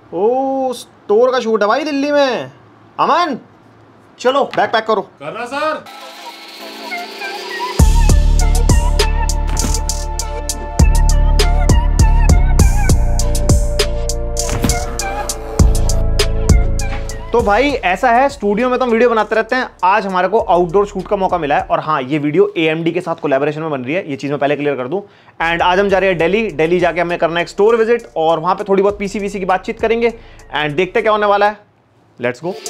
ओ store का shoot है भाई दिल्ली में। अमन चलो बैग पैक करो। करना सर। तो भाई ऐसा है, स्टूडियो में तो हम वीडियो बनाते रहते हैं, आज हमारे को आउटडोर शूट का मौका मिला है। और हाँ, ये वीडियो AMD के साथ कोलैबोरेशन में बन रही है, ये चीज मैं पहले क्लियर कर दूं। एंड आज हम जा रहे हैं दिल्ली जाके हमें करना है एक स्टोर विजिट और वहां पे थोड़ी बहुत पीसी की बातचीत करेंगे एंड देखते क्या होने वाला है। Let's go.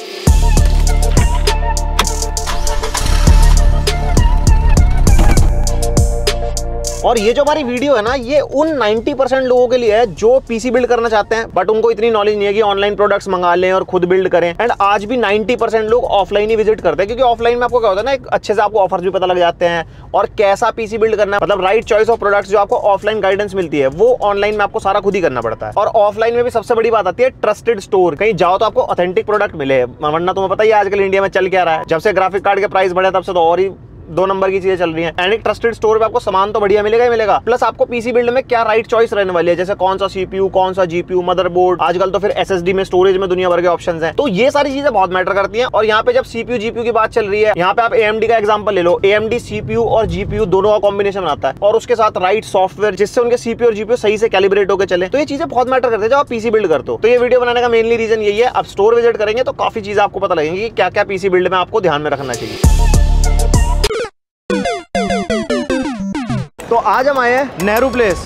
और ये जो हमारी वीडियो है ना, ये उन 90% लोगों के लिए है जो पीसी बिल्ड करना चाहते हैं बट उनको इतनी नॉलेज नहीं है कि ऑनलाइन प्रोडक्ट्स मंगा लें और खुद बिल्ड करें। एंड आज भी 90% लोग ऑफलाइन ही विजिट करते हैं, क्योंकि ऑफलाइन में आपको क्या होता है ना, एक अच्छे से आपको ऑफर्स भी पता लग जाते हैं और कैसा पीसी बिल्ड करना है, मतलब राइट चॉइस ऑफ प्रोडक्ट्स जो आपको ऑफलाइन गाइडेंस मिलती है वो ऑनलाइन में आपको सारा खुद ही करना पड़ता है। और ऑफलाइन में भी सबसे बड़ी बात आती है ट्रस्टेड स्टोर, कहीं जाओ तो आपको ऑथेंटिक प्रोडक्ट मिले, वरना तुम्हें पता ही है आजकल इंडिया में चल क्या रहा है। जब से ग्राफिक कार्ड के प्राइस बढ़े तब से तो और ही 2 नंबर की चीजें चल रही हैं। एंड एक ट्रस्टेड स्टोर पे आपको सामान तो बढ़िया मिलेगा ही मिलेगा, प्लस आपको पीसी बिल्ड में क्या राइट चॉइस रहने वाली है, जैसे कौन सा CPU, कौन सा GPU, मदरबोर्ड, आजकल तो फिर SSD में स्टोरेज में दुनिया भर के ऑप्शंस हैं। तो ये सारी चीजें बहुत मैटर करती हैं। और यहाँ पे जब CPU GPU की बात चल रही है, यहाँ पे आप AMD का एग्जांपल ले लो। AMD CPU और GPU दोनों का कॉम्बिनेशन आता है और उसके साथ राइट सॉफ्टवेयर जिससे उनके CPU और GPU सही से कैलिब्रेट होकर चले। तो ये चीजें बहुत मैटर करती है जब आप पीसी बिल्ड करते हो। तो ये वीडियो बनाने का मेनली रीजन यही है। अब स्टोर विजिट करेंगे तो काफी चीजें आपको पता लगेंगी कि क्या क्या पीसी बिल्ड में आपको ध्यान में रखना चाहिए। तो आज हम आए हैं नेहरू प्लेस।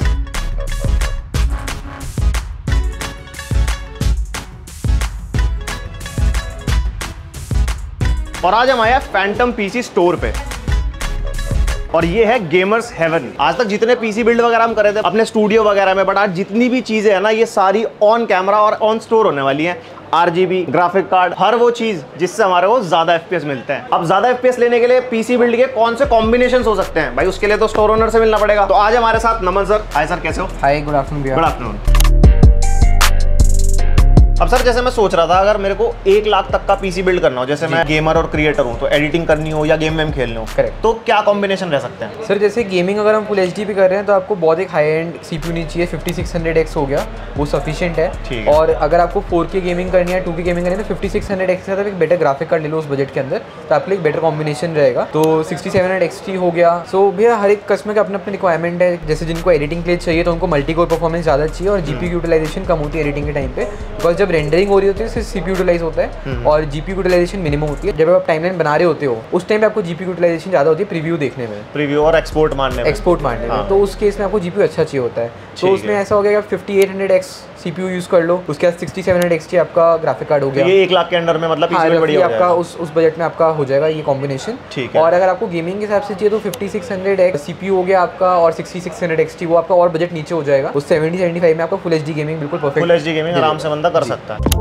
और आज हम आए हैं फैंटम पीसी स्टोर पे और ये है गेमर्स हेवन। आज तक जितने पीसी बिल्ड वगैरह हम कर रहे थे अपने स्टूडियो वगैरह में, बट आज जितनी भी चीजें है ना, ये सारी ऑन कैमरा और ऑन स्टोर होने वाली हैं। RGB, ग्राफिक कार्ड, हर वो चीज जिससे हमारे को ज्यादा FPS मिलते हैं। अब ज्यादा FPS लेने के लिए पीसी बिल्ड के कौन से कॉम्बिनेशन हो सकते हैं भाई, उसके लिए तो स्टोर ओनर से मिलना पड़ेगा। तो आज हमारे साथ नमन सर। हाय सर, कैसे हो? हाय, गुड आफ्टरनून भैया। Good afternoon. अब सर जैसे मैं सोच रहा था, अगर मेरे को 1 लाख तक का पीसी बिल्ड करना हो, जैसे मैं गेमर और क्रिएटर हूँ, तो एडिटिंग करनी हो या गेम खेलने हो, करेक्ट, तो क्या कॉम्बिनेशन रह सकते हैं? सर जैसे गेमिंग अगर हम फुल HD पे कर रहे हैं तो आपको बहुत एक हाई एंड CPU नहीं चाहिए। 5600X हो गया, वो सफिशिएंट है। और अगर आपको 4K गेमिंग करनी है, 2K गेमिंग करनी है, तो 5600X के साथ एक बेटर ग्राफिक कार्ड ले लो उस बजट के अंदर, तो आपके लिए एक बेटर कॉम्बिनेशन रहेगा। तो 6700XT हो गया। सो भैया हर एक कस्टमर का अपना अपनी रिक्वायरमेंट है। जैसे जिनको एडिटिंग के लिए चाहिए तो उनको मल्टी कोर परफॉर्मेंस ज़्यादा चाहिए और GPU यूटिलाइजेशन कम होती है एडिटिंग के टाइम पे, बिकॉज जब रेंडरिंग हो रही होती है CPU यूटिलाइज होता है और GPU यूटिलाइजेशन मिनिमम होती है। जब आप टाइमलाइन बना रहे होते हो उस टाइम पे आपको GPU यूटिलाइजेशन ज़्यादा होती है प्रीव्यू देखने में, प्रीव्यू और एक्सपोर्ट मारने में। तो उस केस में आपको GPU अच्छा चाहिए होता है। तो उसमें ऐसा हो गया कि 5800X CPU यूज कर लो, उसके बाद 6700XT आपका ग्राफिक कार्ड हो गया। ये 1 लाख के अंडर में मतलब बढ़िया आपका उस बजट में आपका हो जाएगा ये कॉम्बिनेशन। और अगर आपको गेमिंग के हिसाब से चाहिए तो 5600X CPU हो गया आपका और 6600XT, वो आपका और बजट नीचे हो जाएगा। उस 70-75 में आपका फुल HD गेमिंग बिल्कुल परफेक्ट, फुल HD गेमिंग आराम से बंदा कर सकता है।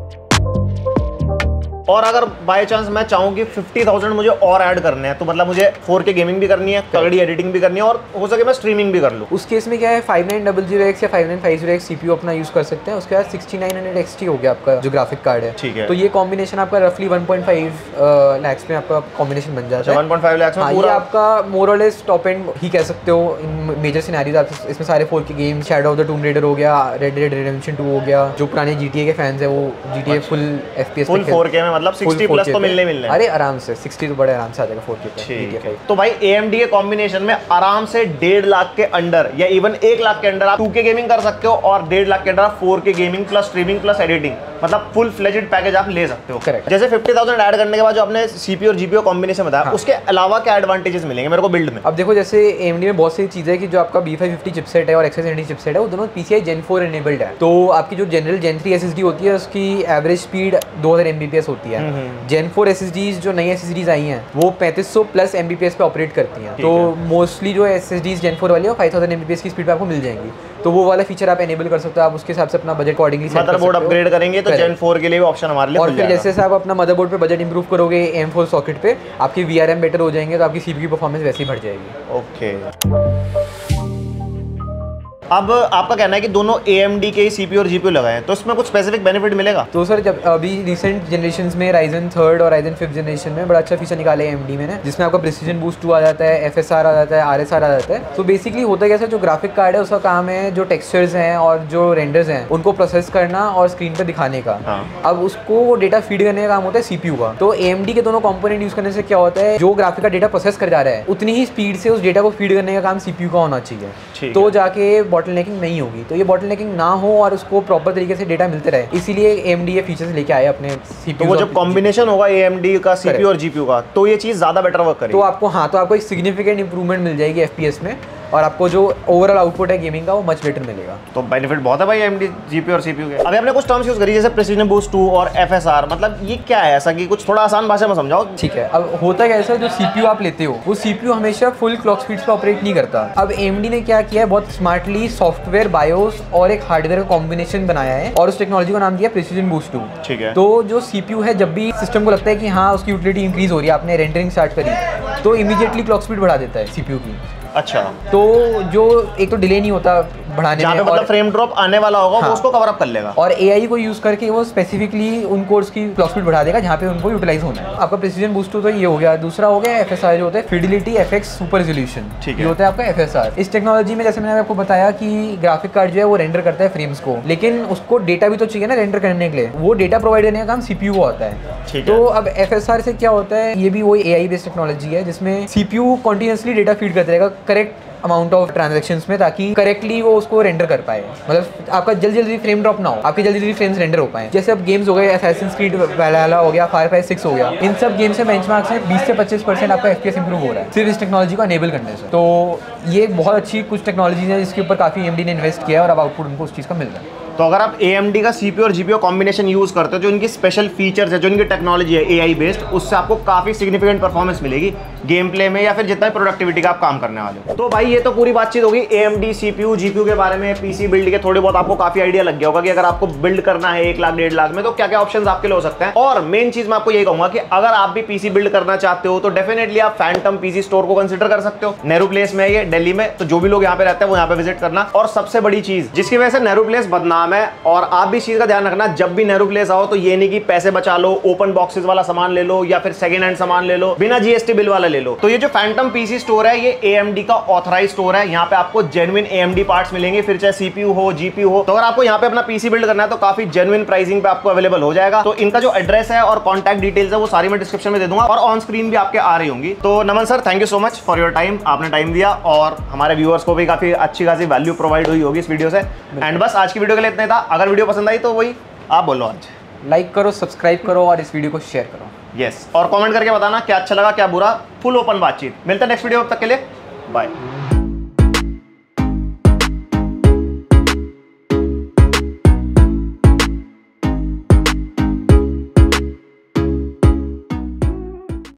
और अगर बाय चांस मैं चाहूँ कि 50,000 मुझे और ऐड करने हैं, तो मतलब मुझे 4K गेमिंग भी करनी है, तगड़ी एडिटिंग भी करनी है और हो सके मैं स्ट्रीमिंग भी कर लूँ, उस केस में क्या है 5900X या 5950X CPU अपना यूज कर सकते हैं। उसके बाद 6900XT हो गया आपका जो ग्राफिक कार्ड है। ठीक है। तो ये कॉम्बिनेशन आपका रफली 1.5 लाख में आपका कॉम्बिनेशन बन जाता है। 1.5 लाख में पूरा आपका मोर और लेस टॉप एंड ही कह सकते हो इन मेजर सिनेरियोज। आप इसमें सारे 4K game, shadow of the tomb raider हो गया, रेड डेड रिडेम्पशन 2 हो गया, जो पुराने GTA के फैंस है वो GTA full FPS full 4K में मतलब 60 प्लस तो मिलने अरे आराम से 60 तो बड़े आराम से आ जाएगा 4K पे। ठीक है। तो भाई AMD के कॉम्बिनेशन में आराम से 1.5 लाख के अंडर या इवन 1 लाख के अंडर आप 2K गेमिंग कर सकते हो और 1.5 लाख के अंडर आप 4K gaming plus streaming plus editing, मतलब फुल फ्लेजेड पैकेज आप ले सकते हो। करेक्ट। जैसे 50,000 ऐड करने के बाद जो आपने CPU और GPU कॉम्बिनेशन बताया, उसके अलावा क्या एडवांटेजेस मिलेंगे मेरे को बिल्ड में? अब देखो जैसे AMD में बहुत सी चीजें है कि जो आपका B550 चिपसेट है और X570 चिपसेट है वो दोनों PCI Gen 4 इनेबल्ड है। तो आपकी जो जनरल Gen 3 SSD होती है उसकी एवरेज स्पीड 2000 Mbps होती है। Gen 4 SSDs जो नई SSDs आई हैं वो 3500 प्लस Mbps पे ऑपरेट करती हैं। तो मोस्टली जो SSDs Gen 4 वाली है 5000 Mbps की स्पीड पे आपको मिल जाएंगी। तो वो वाला फीचर आप एनेबल कर सकते हो, आप उसके हिसाब से अपना बजट अकॉर्डिंगली सेट कर सकते हो। मदरबोर्ड अपग्रेड करेंगे तो Gen 4 के लिए भी ऑप्शन हमारे लिए और फिर जैसे आप अपना मदरबोर्ड पे बजट इंप्रूव करोगे M4 सॉकेट पे, आपकी VRM बेटर हो जाएंगे तो आपकी CPU की परफॉर्मेंस वैसे ही बढ़ जाएगी। ओके। अब आपका कहना है कि दोनों AMD के CPU और GPU लगाए हैं, तो इसमें कुछ स्पेसिफिक बेनिफिट मिलेगा? तो सर जब अभी रिसेंट जनरेशन में Ryzen 3rd और Ryzen 5th जनरेशन में बड़ा अच्छा फीचर निकाले AMD में, जिसमें आपका प्रिसीजन बूस्ट 2 आ जाता है, FSR आ जाता है, RSR आ जाता है। तो बेसिकली होता है कैसे, जो ग्राफिक कार्ड है उसका काम है जो टेक्सचर्स हैं और जो रेंडर्स हैं उनको प्रोसेस करना और स्क्रीन पर दिखाने का। अब उसको डेटा फीड करने का काम होता है CPU का। तो AMD के दोनों कंपोनेंट यूज करने से क्या होता है, जो ग्राफिक का डेटा प्रोसेस कर जा रहा है उतनी ही स्पीड से उस डेटा को फीड करने का काम CPU का होना चाहिए, तो जाके बॉटलनेकिंग नहीं होगी। तो ये बॉटलनेकिंग ना हो और उसको प्रॉपर तरीके से डेटा मिलते रहे, इसीलिए AMD ये फीचर्स लेके आए अपने CPU। तो वो जब कॉम्बिनेशन होगा AMD का CPU और GPU का, तो ये चीज़ ज़्यादा बेटर वर्क करेगी। तो आपको एक सिग्निफिकेंट इंप्रूवमेंट मिल जाएगी FPS में, और आपको जो ओवरऑल आउटपुट है गेमिंग का वो मच बेटर मिलेगा। तो बेनिफिट बहुत है भाई AMD GPU और CPU के। अभी आपने कुछ टर्म्स यूज करी जैसे प्रिसीजन बूस्ट 2 और FSR, मतलब ये क्या है ऐसा कि कुछ थोड़ा आसान भाषा में समझाओ। ठीक है, अब होता है ऐसा, जो CPU आप लेते हो वो CPU हमेशा फुल क्लॉक स्पीड्स पे ऑपरेट नहीं करता। अब AMD ने क्या किया है, बहुत स्मार्टली सॉफ्टवेयर, बायोस और एक हार्डवेयर का कॉम्बिनेशन बनाया है और उस टेक्नोलॉजी का नाम दिया प्रिसीजन बूस्ट 2। ठीक है। तो जो CPU है, जब भी सिस्टम को लगता है कि हाँ उसकी यूटिलिटी इंक्रीज हो रही है, आपने रेंडरिंग स्टार्ट करी, तो इमीडिएटली क्लॉक स्पीड बढ़ा देता है CPU की। अच्छा, तो जो एक तो डिले नहीं होता बढ़ाने में, मतलब फ्रेम ड्रॉप आने वाला होगा वो उसको कवर अप कर लेगा, और AI को यूज करके वो स्पेसिफिकली उन कोड्स की क्लॉक स्पीड बढ़ा देगा जहाँ पे उनको यूटिलाइज होना है। आपका प्रिसीजन बूस्ट तो ये हो गया। दूसरा हो गया FSR, जो होता है फिडिलिटी FX सुपर रिजोल्यूशन। ये होता है आपका FSR। इस टेक्नोलॉजी में जैसे मैंने आपको बताया कि ग्राफिक कार्ड जो है वो रेंडर करता है फ्रेम्स को, लेकिन उसको डेटा भी तो चाहिए ना रेंडर करने के लिए, वो डेटा प्रोवाइड करने का काम CPU को होता है। तो अब FSR से क्या होता है, ये भी वही AI बेस्ड टेक्नोलॉजी है जिसमें CPU कॉन्टिन्यूसली डेटा फीड करता रहेगा करेक्ट अमाउंट ऑफ ट्रांजैक्शंस में, ताकि करेक्टली वो उसको रेंडर कर पाए। मतलब आपका जल्दी जल्दी फ्रेम ड्रॉप ना हो, आपके जल्दी जल्दी फ्रेम्स रेंडर हो पाए। जैसे अब गेम्स हो गए, असैसिन्स क्रीड वैलहल्ला हो गया, फायर क्राई 6 हो गया, इन सब गेम्स से बेंचमार्क से 20 से 25% आपका FPS इंप्रूव हो रहा है सिर्फ इस टेक्नोलॉजी को अनेबल करने से। तो ये बहुत अच्छी कुछ टेक्नोलॉजीज है जिसके ऊपर काफ़ी AMD ने इन्वेस्ट किया है और अब आउटपुट उनको उस चीज़ का मिल रहा है। तो अगर आप AMD का CPU और GPU कॉम्बिनेशन यूज करते हो, जो इनकी स्पेशल फीचर्स है, जो इनकी टेक्नोलॉजी है AI बेस्ड, उससे आपको काफी सिग्निफिकेंट परफॉर्मेंस मिलेगी गेम प्ले में या फिर जितना भी प्रोडक्टिविटी का आप काम करने वाले हो। तो भाई ये तो पूरी बातचीत होगी AMD CPU GPU के बारे में, PC बिल्ड के थोड़े बहुत आपको काफी आइडिया लग गया होगा कि अगर आपको बिल्ड करना है 1 लाख 1.5 लाख में तो क्या क्या ऑप्शंस आपके लिए हो सकते हैं। और मेन चीज मैं आपको यही कहूंगा कि अगर आप भी PC बिल्ड करना चाहते हो तो डेफिनेटली आप फैंटम PC स्टोर को कंसिडर कर सकते हो। नेहरू प्लेस में है ये दिल्ली में, तो जो भी लोग यहाँ पे रहते हैं वो यहाँ पे विजिट करना। और सबसे बड़ी चीज जिसकी वजह से नेहरू प्लेस बदनाम है, और आप भी इस चीज का ध्यान रखना, जब भी नेहरू प्लेस आओ तो ये नहीं कि पैसे बचा लो, ओपन बॉक्सेस वाला सामान ले लो या फिर सेकंड हैंड सामान ले लो, बिना GST बिल वाला ले लो। तो ये जो फैंटम PC स्टोर है ये AMD का ऑथराइज स्टोर है। यहाँ पे आपको जेन्युइन AMD पार्ट्स मिलेंगे, फिर चाहे CPU हो GPU हो। तो अगर आपको यहाँ पे अपना PC बिल्ड करना है तो काफी जेन्युइन प्राइसिंग पे आपको अवेलेबल हो जाएगा। तो इनका जो एड्रेस है और कॉन्टैक्ट डिटेल्स है वो सारी मैं डिस्क्रिप्शन में दे दूंगा और ऑन स्क्रीन भी आपके आ रही होंगी। तो Naman sir, thank you so much for your time, आपने टाइम दिया और हमारे व्यूअर्स को भी काफी अच्छी खासी वैल्यू प्रोवाइड हुई होगी इस वीडियो से। एंड बस आज की वीडियो के लिए इतना था। अगर वीडियो पसंद आई तो वही आप बोलो, आज लाइक करो, सब्सक्राइब करो और इस वीडियो को शेयर करो। यस, और कमेंट करके बताना क्या अच्छा लगा क्या बुरा। फुल ओपन बातचीत। मिलते हैं नेक्स्ट वीडियो, तब तक के लिए बाय।